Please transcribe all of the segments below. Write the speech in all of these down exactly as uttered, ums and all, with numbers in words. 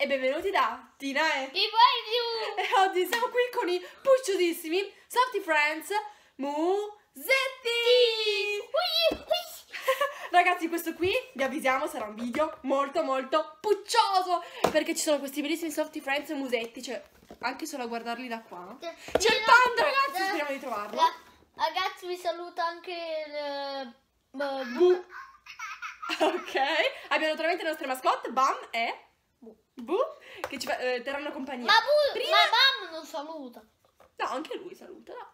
e benvenuti da Tina e Pipo e E oggi siamo qui con i pucciosissimi Softy Friends Musetti. Ragazzi, questo qui, vi avvisiamo, sarà un video molto molto puccioso, perché ci sono questi bellissimi Softy Friends Musetti, cioè anche solo a guardarli da qua. C'è il panda, ragazzi, speriamo di trovarlo. Ragazzi, vi saluta anche il uh, Bu. Ok, abbiamo naturalmente le nostre mascotte Bam e Bu, Bu che ci eh, terranno compagnia. Ma Bu, Prima... ma Bam non saluta. No, anche lui saluta, no?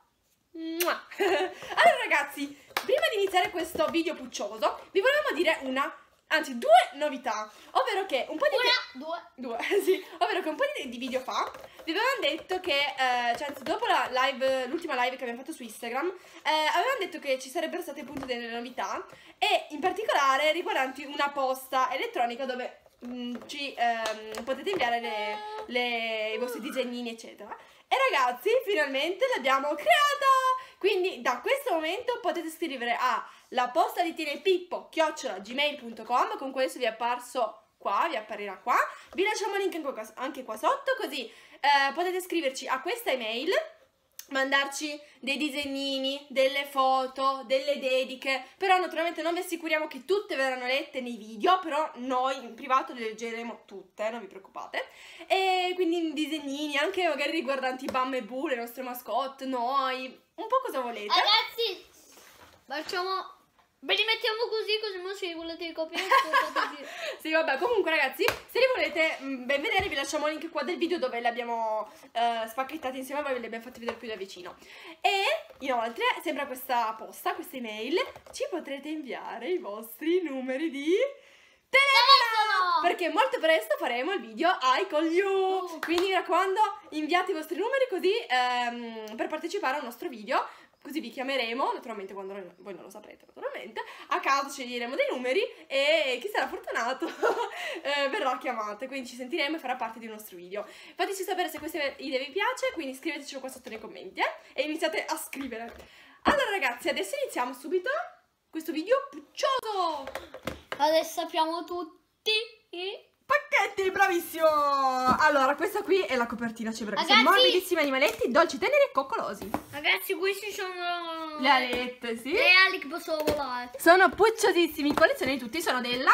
Allora ragazzi, prima di iniziare questo video puccioso, vi volevamo dire una, anzi due novità, ovvero che un po' di Una, due, due, sì, ovvero che un po' di, di video fa vi avevamo detto che, eh, cioè anzi, dopo la live, l'ultima live che abbiamo fatto su Instagram, eh, avevamo detto che ci sarebbero state appunto delle novità e in particolare riguardanti una posta elettronica dove mh, ci ehm, potete inviare le, le, i vostri disegnini eccetera. E ragazzi, finalmente l'abbiamo creata! Quindi da questo momento potete scrivere a la posta di Tina e Pippo chiocciola gmail punto com, con questo vi è apparso qua, vi apparirà qua. Vi lasciamo il link anche qua sotto, così eh, potete scriverci a questa email, mandarci dei disegnini, delle foto, delle dediche, però naturalmente non vi assicuriamo che tutte verranno lette nei video, però noi in privato le leggeremo tutte, non vi preoccupate. E quindi disegnini anche magari riguardanti Bam e Bu, le nostre mascotte, noi, un po' cosa volete. ragazzi, facciamo, ve li mettiamo così, così ma se volete copiare potete. Sì, vabbè, comunque ragazzi, se li volete mh, ben vedere, vi lasciamo il link qua del video dove li abbiamo eh, spacchettati insieme a voi, ve li abbiamo fatti vedere più da vicino. E inoltre, sempre a questa posta, questa email, ci potrete inviare i vostri numeri di telefono, perché molto presto faremo il video I Call You. uh. Quindi mi raccomando, inviate i vostri numeri così ehm, per partecipare al nostro video. Così vi chiameremo, naturalmente quando noi, voi non lo saprete naturalmente, a caso sceglieremo dei numeri e chi sarà fortunato eh, verrà chiamato, quindi ci sentiremo e farà parte di un nostro video. Fateci sapere se questa idea vi piace, quindi scrivetecelo qua sotto nei commenti eh, e iniziate a scrivere. Allora ragazzi, adesso iniziamo subito questo video puccioso! Adesso apriamo tutti i pacchetti, bravissimo! Allora, questa qui è la copertina, c'è perché sono Ragazzi- morbidissimi animaletti, dolci, teneri e coccolosi. Ragazzi, questi sono Le alette, sì. le ali che possono volare. Sono pucciosissimi, collezioni tutti, sono della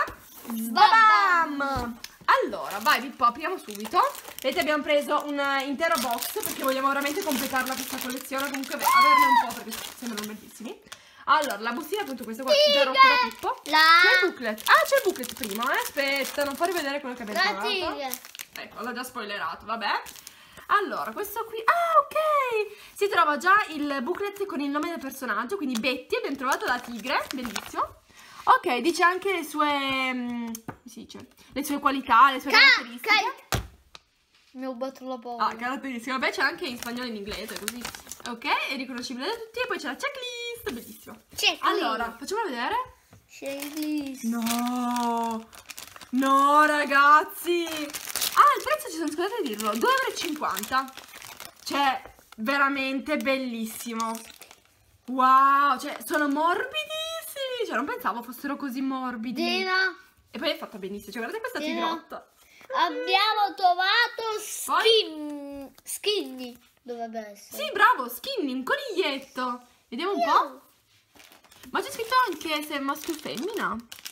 Sbabam! Allora, vai Pippo, apriamo subito. Vedete, abbiamo preso un intero box perché vogliamo veramente completarla questa collezione, comunque averne un po' perché sembrano bellissimi. Allora, la bustina appunto questa qua, già rotta da Pippo. La C'è il booklet. Ah, c'è il booklet prima, eh? Aspetta, non far rivedere quello che abbiamo La trovato. tigre. Ecco, l'ho già spoilerato, vabbè. Allora, questo qui... Ah, ok! Si trova già il booklet con il nome del personaggio, quindi Betty, abbiamo trovato la tigre, bellissimo. Ok, dice anche le sue... Um, come si dice? Le sue qualità, le sue Ca caratteristiche. ca Mi ho rubato la paura. Ah, caratteristiche. Vabbè, c'è anche in spagnolo e in inglese, così. Ok, è riconoscibile da tutti. E poi c'è la checklist, bellissimo. Checklist. Allora, facciamo vedere. Checklist. No, no ragazzi. Ah, il prezzo ci sono scusate a dirlo, due e cinquanta euro. Cioè, veramente bellissimo. Wow, cioè, sono morbidissimi. Cioè, non pensavo fossero così morbidi. Tina, E poi è fatta benissimo. Cioè, guardate questa Tina. tigrotta. abbiamo trovato skin. Skinny dovrebbe essere. Sì, bravo, Skinny, un coniglietto. Vediamo un po'. Ma c'è scritto anche se è maschio o femmina.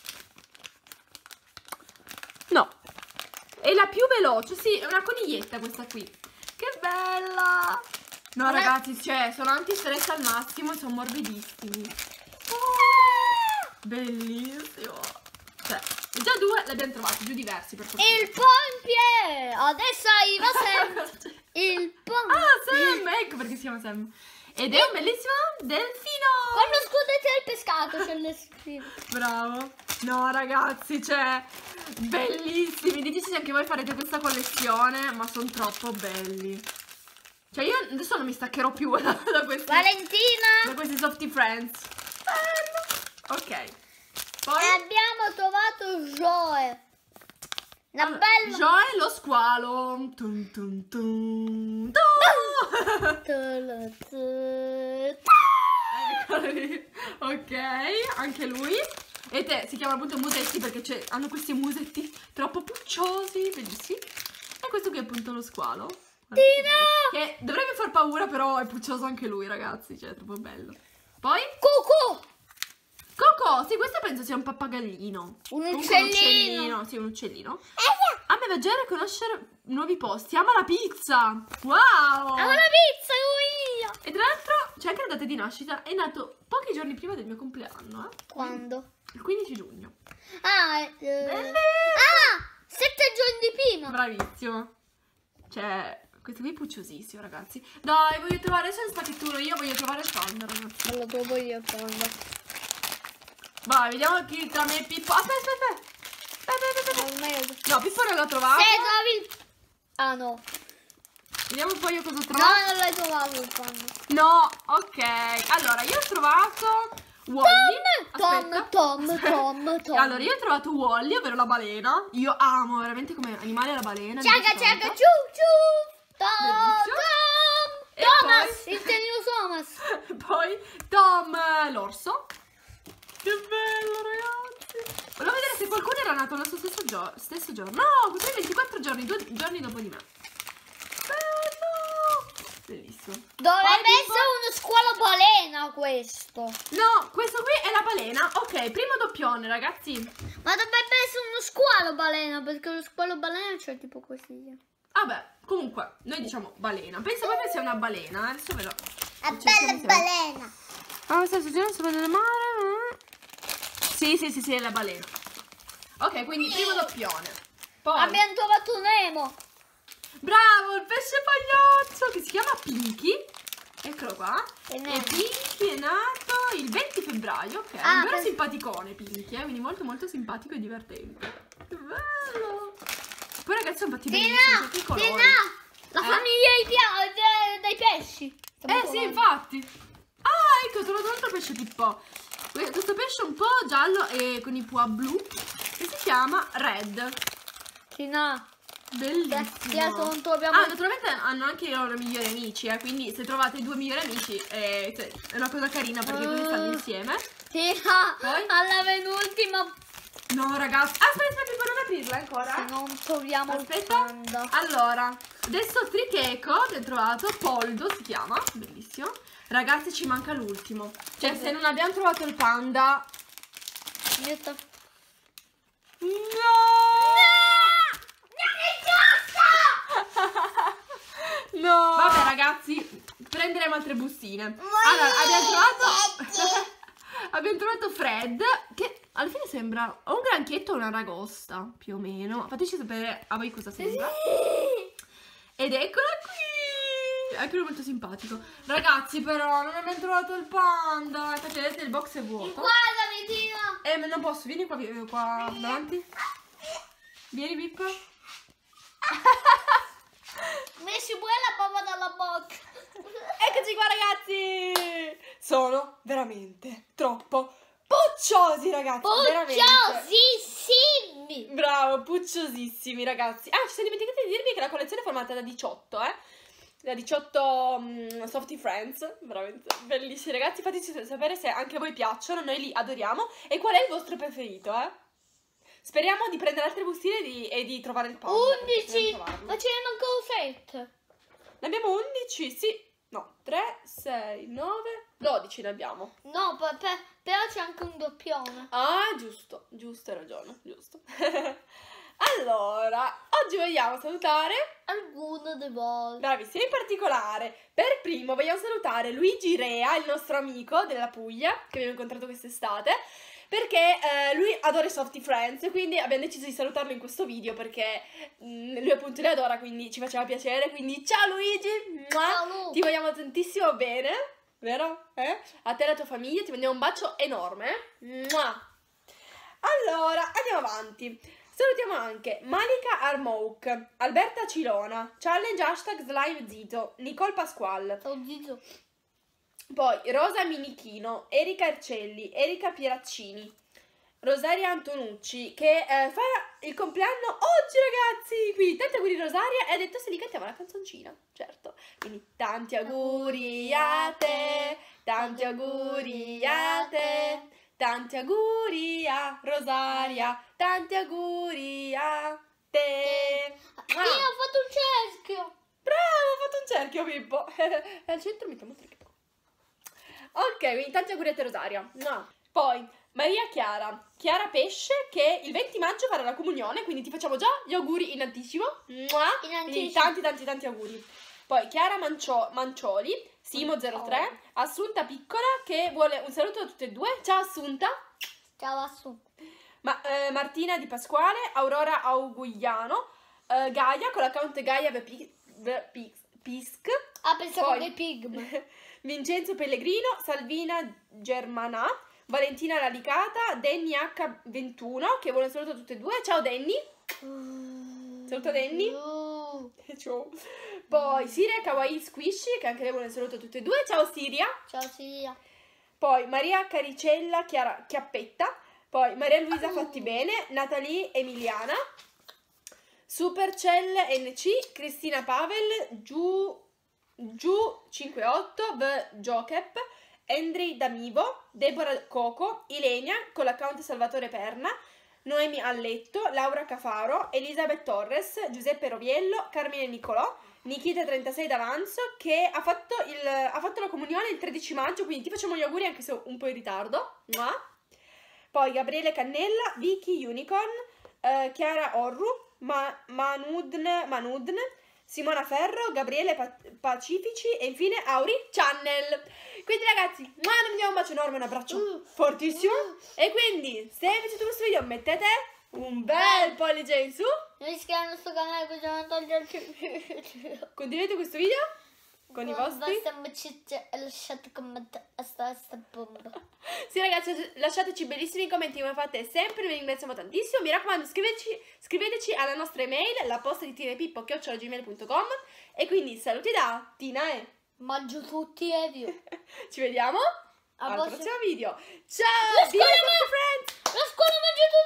No. È la più veloce, sì, è una coniglietta questa qui. Che bella! No, Vabbè. ragazzi, cioè, sono anti-stress al massimo e sono morbidissimi. Oh, bellissimo. Cioè, già due li abbiamo trovati, due diversi per fortuna. Il pompiere. Adesso arriva Sam. Il pompiere. Ah, Sam, ecco perché si chiama Sam. Ed è un bellissimo delfino. Quando scudete il pescato c'è le spine. Bravo. No ragazzi, cioè, bellissimi. Diteci se anche voi farete questa collezione, ma sono troppo belli. Cioè io adesso non mi staccherò più da, da questi Valentina. da questi Softy Friends. Bello. Ok. Poi E abbiamo trovato Joe. Una allora, bella. Joe lo squalo. Tum, tum, tum, tum. Eccolo lì. Ok, anche lui. E te si chiama appunto musetti perché hanno questi musetti troppo pucciosi, bellissimi. E questo qui è appunto lo squalo. Tina! Che dovrebbe far paura, però è puccioso anche lui, ragazzi. Cioè, è troppo bello. Poi? Coco! Coco! Sì, questo penso sia un pappagallino. Un Comunque uccellino. Sì, un uccellino. Ama viaggiare e conoscere nuovi posti. Ama la pizza. Wow! Ama la pizza, io! E tra l'altro c'è anche la data di nascita. È nato pochi giorni prima del mio compleanno, eh? Quando? Il quindici giugno. Ah, eh, ah, sette giorni prima. Bravissimo. Cioè, questo qui è pucciosissimo, ragazzi. Dai, voglio trovare, c'è un spacchettino, io voglio trovare il panda, ragazzi. Non lo trovo io, panda. Vai, vediamo chi tra me e Pippo. Aspetta, aspetta, aspetta. Aspetta, aspetta. Almeno. No, Pippo non l'ho trovato. Se trovi il... Ah, no. Vediamo un po' io cosa ho No, trovato. non l'hai trovato il panda. No, ok. Allora, io ho trovato Wally. Tom, Aspetta. Tom, Tom, Tom. Allora, io ho trovato Wally, ovvero la balena. Io amo veramente come animale la balena. mi Ciaga, piace ciaga, tanto. ciu, ciu. Tom, Bellissimo. Tom. E Thomas, poi- il tenino Thomas. Poi Tom eh, l'orso. Che bello, ragazzi. Volevo vedere se qualcuno era nato lo stesso, gio stesso giorno. No, questo è ventiquattro giorni, due giorni dopo di me. Bello. Bellissimo. Dovrebbe Poi, essere uno squalo balena questo. No, questo qui è la balena. Ok, primo doppione, ragazzi. Ma dovrebbe essere uno squalo balena, perché lo squalo balena c'è tipo così. Vabbè, comunque, noi diciamo balena. Penso proprio sia una balena. Adesso ve lo... È lo cerchiamo bella insieme. balena. Ah, sta succedendo sopra nel mare. Sì, sì, sì, sì, è la balena. Ok, quindi primo doppione. Poi, Abbiamo trovato Nemo. bravo, il pesce pagliaccio che si chiama Pinky. Eccolo qua. E E Nemo. Pinky è nato il venti febbraio. Ok, Ah, un vero per- simpaticone Pinky, eh, quindi molto molto simpatico e divertente. Che bello. Poi ragazzi sono fatti bellissimi, Tina, tutti i colori. Tina, la Eh? famiglia dei, pia- de- dei pesci. Stiamo Eh sì, trovando. infatti. Ah, ecco, ho trovato un altro pesce Pippo. Que- Questo pesce un po' giallo e con i pua blu che si chiama Red. Tina, Bellissimo. adesso non troviamo. Ah, naturalmente hanno anche i loro migliori amici, eh, quindi se trovate due migliori amici eh, cioè, è una cosa carina perché così stanno Ah. insieme. Tina, Poi? alla penultima. No, ragazzi. Aspetta, Pippo, non aprirla ancora. Se non troviamo Aspetta. il panda. Allora, adesso Tricheco abbiamo trovato, Poldo si chiama, bellissimo. Ragazzi, ci manca l'ultimo. Cioè, se non abbiamo trovato il panda... Io sto- No! No! Vabbè, ragazzi, prenderemo altre bustine. Allora, abbiamo trovato... abbiamo trovato Fred, che alla fine sembra o un granchietto o una ragosta, più o meno. Fateci sapere a voi cosa sembra. Ed eccola qui! Anche lui molto simpatico. Ragazzi, però, non abbiamo trovato il panda. Infatti, vedete, il box è vuoto. Guardami, Tina. Eh, ma non posso, vieni qua, vieni qua davanti. Vieni, Pippo. Mi si pure la bava dalla bocca. Eccoci qua, ragazzi. Sono veramente troppo pucciosi, ragazzi. Veramente. Pucciosissimi. Bravo, pucciosissimi, ragazzi. Ah, ci siamo dimenticati di dirvi che la collezione è formata da diciotto, eh. Da diciotto um, Softy Friends. Veramente bellissimi, ragazzi. Fateci sapere se anche a voi piacciono. Noi li adoriamo. E qual è il vostro preferito, eh? Speriamo di prendere altre bustine e di, e di trovare il panda. undici. Ma ce ne mancano sette. Ne abbiamo undici, sì. No, tre, sei, nove, dodici ne abbiamo. No, pe- pe- però c'è anche un doppione. Ah, giusto, giusto, hai ragione, giusto. Allora, oggi vogliamo salutare, Alguno dei voi. bravissimi, in particolare, per primo vogliamo salutare Luigi Rea, il nostro amico della Puglia, che abbiamo incontrato quest'estate, perché eh, lui adora i Softy Friends e quindi abbiamo deciso di salutarlo in questo video perché mh, lui appunto li adora, quindi ci faceva piacere, quindi ciao Luigi, Mua! Ciao, Lu. Ti vogliamo tantissimo bene, vero? Eh? A te e alla tua famiglia ti mandiamo un bacio enorme. Mua! Allora, andiamo avanti. Salutiamo anche Malika Armouk, Alberta Cilona, Challenge hashtag Slime Zito, Nicole Pasquale, Ciao zitto. poi Rosa Minichino, Erika Ercelli, Erika Pieraccini, Rosaria Antonucci che eh, fa il compleanno oggi, ragazzi. Quindi tanti auguri Rosaria, e ha detto se li cantiamo la canzoncina, certo. Quindi tanti auguri a te, tanti auguri a te, tanti auguri a Rosaria, tanti auguri a te. Io ho fatto un cerchio. Bravo, ho fatto un cerchio, Pippo. E al centro mettiamo il trichetto. Ok, quindi tanti auguri a te, Rosaria. No. Poi Maria Chiara, Chiara Pesce, che il venti maggio farà la comunione, quindi ti facciamo già gli auguri in anticipo. Mua. In Quindi anticipo. tanti tanti tanti auguri. Poi Chiara Mancio- Mancioli, Simo zero tre, Assunta Piccola, che vuole un saluto da tutte e due. Ciao Assunta. Ciao Assu. Ma, eh, Martina Di Pasquale, Aurora Augugliano, eh, Gaia con l'account Gaia The Pi- The Pis- Pisc. Ah, pensavo Poi- che Pigm. Vincenzo Pellegrino, Salvina Germanà, Valentina Lalicata, Danny acca ventuno, che vuole un saluto a tutte e due. Ciao Danny. Saluto Danny. Uh, Ciao. Poi Siria Kawaii Squishy, che anche lei vuole un saluto a tutte e due. Ciao Siria. Ciao Siria. Poi Maria Caricella Chiara, Chiappetta. Poi Maria Luisa Fatti Bene, Natalie Emiliana, Supercell N C, Cristina Pavel, Giù Giù cinquantotto, V Jokep, Andri Damivo, Deborah Coco, Ilenia con l'account Salvatore Perna, Noemi Alletto, Laura Cafaro, Elisabeth Torres, Giuseppe Roviello, Carmine Nicolò, Nikita trentasei d'Avanzo, che ha fatto, il, ha fatto la comunione il tredici maggio, quindi ti facciamo gli auguri anche se un po' in ritardo. Mua. Poi Gabriele Cannella, Vicky Unicorn, eh, Chiara Orru, Ma- Manudn, Manudn, Simona Ferro, Gabriele Pa- Pacifici e infine Auri Channel. Quindi ragazzi, mua, noi vi diamo un bacio enorme, un abbraccio Uh. fortissimo. E quindi, se vi è piaciuto questo video, mettete un bel pollice in su. Non iscrivetevi al nostro canale così non toglierci il video. Condividete questo video con i vostri. Basta amicizia e lasciate commento a sta sta bomba. Sì ragazzi, lasciateci bellissimi commenti come fate sempre, vi ringraziamo tantissimo. Mi raccomando, scriveteci, scriveteci alla nostra email, la posta di tinepippo chiocciola gmail punto com. E quindi saluti da Tina e Mangio tutti e via. ci vediamo A al prossimo- prossimo video. Ciao! La Be your scuola, friends! la scuola mangia tutti.